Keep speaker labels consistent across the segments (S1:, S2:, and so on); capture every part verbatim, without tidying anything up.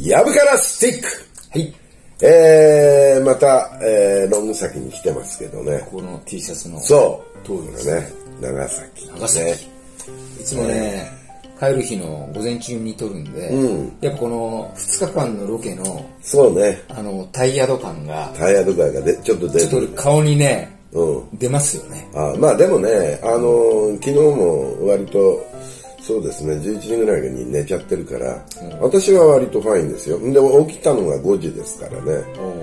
S1: やぶからスティック。
S2: はい。
S1: えー、また、えー、ロング崎に来てますけどね。
S2: この T シャツの。
S1: そう。
S2: 通りですね。
S1: 長崎。
S2: 長崎。ね、いつもね、帰る日の午前中に撮るんで、うん、やっぱこのふつかかんのロケの、
S1: そうね。
S2: あの、タイヤド感が、
S1: タイヤド感がでちょっと出る。
S2: ちょっと顔にね、
S1: うん、
S2: 出ますよね。
S1: あまあでもね、あの、昨日も割と、そうですね、じゅういちじぐらいに寝ちゃってるから、うん、私は割とファインですよ。で、起きたのがごじですからね。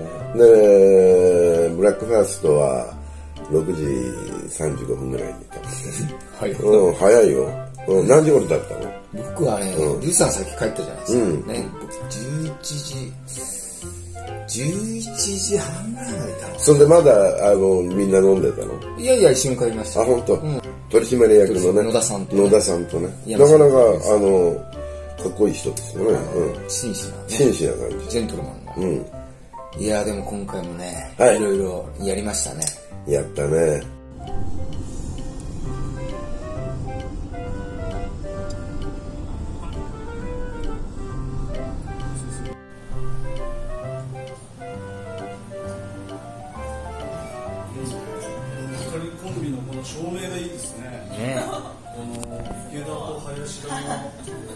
S1: で、ブラックファーストはろくじさんじゅうごふんぐらいに食べて。うん、早いよ。うん、何時頃だったの？
S2: 僕はね、うん、リュウさん先帰ったじゃないですか。うん、ね、僕じゅういちじ、じゅういちじはんぐらいまでいたの。
S1: そんでまだ、あの、みんな飲んでたの？
S2: いやいや、一緒に帰りました。
S1: あ、本当。うん、取締役のね。
S2: 野田さんとね。
S1: 野田さんとね。なかなか、あの、かっこいい人ですよね。
S2: うん。紳士なね。
S1: 紳士な感じ。
S2: ジェントルマンが。うん。いや、でも今回もね、
S1: はい、
S2: いろいろやりましたね。
S1: やったね。
S3: コンビのこの照明がいいですね。ね。この池田と林田の。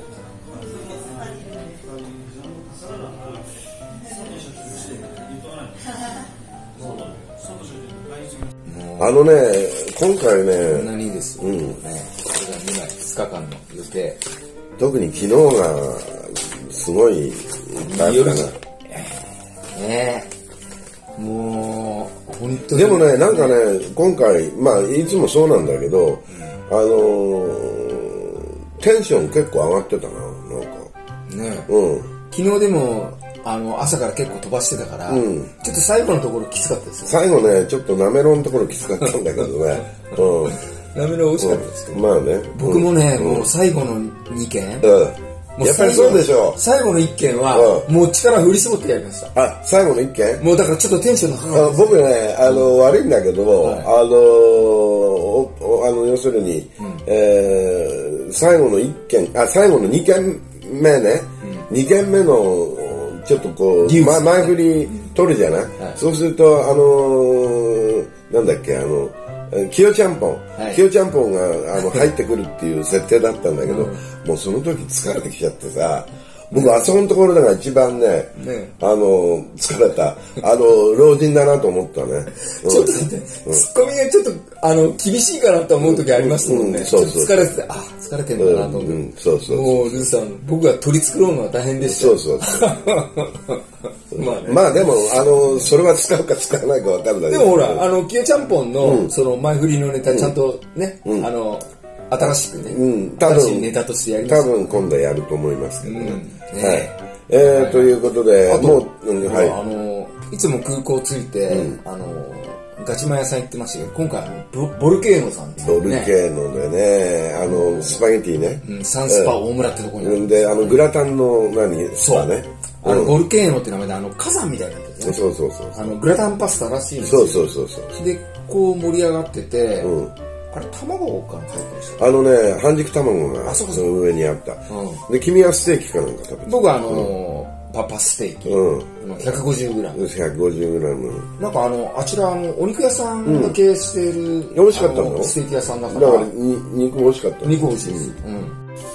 S1: あのね、今回ね。
S2: こんなにいいですよ。うん。ね。これがにまい、ふつかかんの予定。
S1: 特に昨日がすごいいっぱいあったな。ね
S2: え。もう本当に
S1: でもね、なんかね、今回まあいつもそうなんだけど、うん、あのー、テンション結構上がってたな、なんか
S2: ね、
S1: うん、
S2: 昨日でもあの朝から結構飛ばしてたから、うん、ちょっと最後のところきつかったですよ。
S1: 最後ね、ちょっとなめろんのところきつかったんだけどね、
S2: うん、なめろん美味しかったですけど、
S1: うん、まあね、
S2: 僕もね、うん、もう最後のにけん、
S1: うんやっぱりそうでしょう。
S2: 最後の一件は、うん、もう力振り絞ってやりました。
S1: あ、最後の一件？
S2: もうだからちょっとテンションの高かった。
S1: 僕ね、あの、うん、悪いんだけど、はい、あの、あの、要するに、うん、えー、最後の一件、あ、最後の二件目ね、うん、二件目の、ちょっとこう、ま、前振り取るじゃない、うんはい、そうすると、あのー、なんだっけ、あの、キヨちゃんぽん、はい、キヨちゃんぽんがあの入ってくるっていう設定だったんだけど、うん、もうその時疲れてきちゃってさ、僕あそこのところが一番ね、ねあの疲れた、あの老人だなと思ったね。
S2: ちょっと待って、うん、ツッコミがちょっとあの厳しいかなと思う時ありますもんね。うんうん、そうそう疲れてて、あ疲れてんだなと思って、うんうん、そうそうそうもうルーさん、僕が取り繕うのは大変でした。
S1: そうそうそうまあね、まあでもあのそれは使うか使わないか分かんない
S2: でもほらあのキヨちゃんぽんの、うん、その前振りのネタちゃんとね、うん、あの新しくね、うん、多分新しいネタとしてやります、
S1: 多分今度やると思いますけどね。うんねはいえーはい、ということで、もう、
S2: うんはい、あのいつも空港着いて、うん、あのガチマ屋さん行ってましたけど、今回ボボルケーノさんっていう、
S1: ね、ボルケーノでね、あの、うん、スパゲティね、
S2: うん、サンスパ大村ってところにある
S1: んで、あのグラタンの何スパね。
S2: あのボルケーノって名前であの火山みたいなやつですね。
S1: そうそうそう
S2: あのグラタンパスタらしいんですよ。
S1: そうそうそうそう。
S2: でこう盛り上がってて。うんあれ卵かな入ってました。
S1: あのね半熟卵がその上にあった。うん、で君はステーキかなんか食べて。
S2: 僕はあのーうん、パパステーキ、うん、ひゃくごじゅうグラム。
S1: ひゃくごじゅうグラム。
S2: なんかあのあちらのお肉屋さんが経営している、うん、
S1: 美味しかったの？
S2: ステーキ屋さんだから。
S1: だからに肉美味しかった。
S2: 肉美味しいです。うん。うん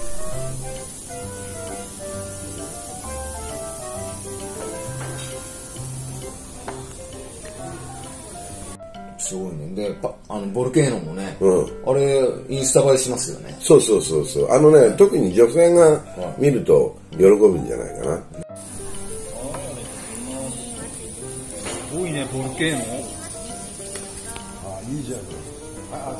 S2: すごいね。で、あのボルケーノもね、うん、あれインスタ映えしますよね。
S1: そうそうそうそう。あのね、はい、特に女性が見ると喜ぶんじゃないかな。
S3: すごいね、ボルケーノ。あ、いいじゃん。あ、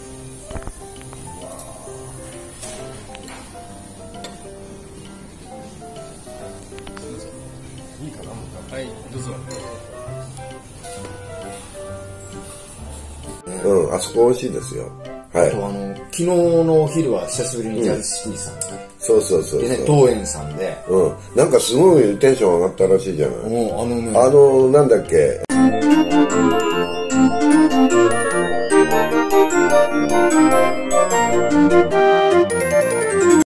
S3: いいかな。はい、どうぞ。
S1: うん、あそこ美味しいですよ。はい。
S2: あとあの昨日のお昼は久しぶりにジャズシティさんで、ね、
S1: そうそうそうそう。
S2: でね、東園さんで、
S1: うん、なんかすごいテンション上がったらしいじゃない。
S2: うん、あのね、
S1: あのなんだっけ。